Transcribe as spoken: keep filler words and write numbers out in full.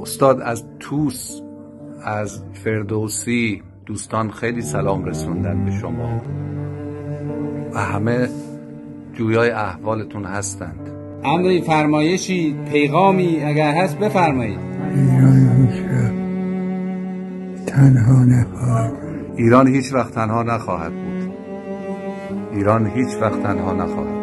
استاد از توس، از فردوسی دوستان خیلی سلام رسوندن به شما و همه جویای احوالتون هستند. امری فرمایشی پیغامی اگر هست بفرمایید. ایران هیچ تنها نخواهد ایران هیچ وقت تنها نخواهد بود. ایران هیچ وقت تنها نخواهد